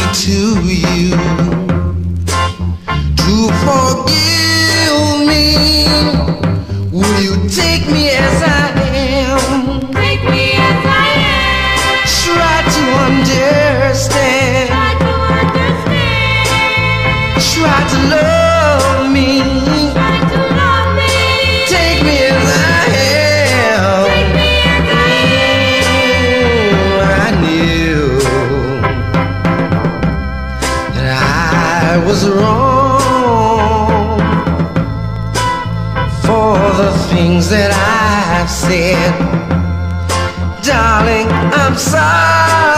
to you to forgive me. Will you take me as I am? Take me as I am. Try to understand. Try to understand. Try to love me. Try to love me. Take me as I am. Take me as I am. I knew that I was wrong for the things that I've said. Darling, I'm sorry.